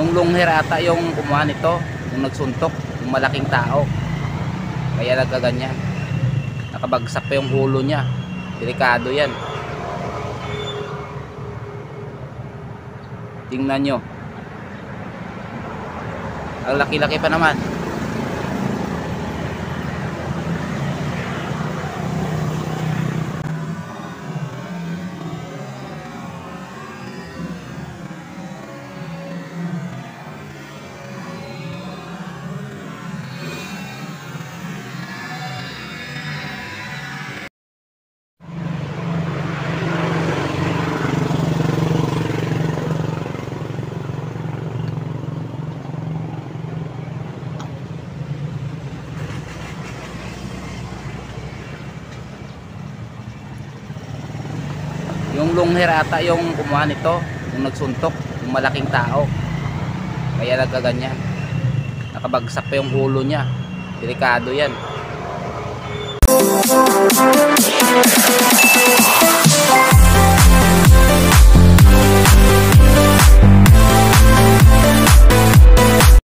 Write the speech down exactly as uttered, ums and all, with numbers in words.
Yung lungher ata yung kumuha nito, yung nagsuntok, yung malaking tao. Kaya nagkaganyan. Nakabagsak pa yung ulo niya. Delikado yan. Tingnan nyo. Ang laki-laki pa naman. Yung lungher ata yung kumuha nito, yung nagsuntok, yung malaking tao. Kaya nagkaganyan. Nakabagsak pa yung ulo niya. Delikado yan.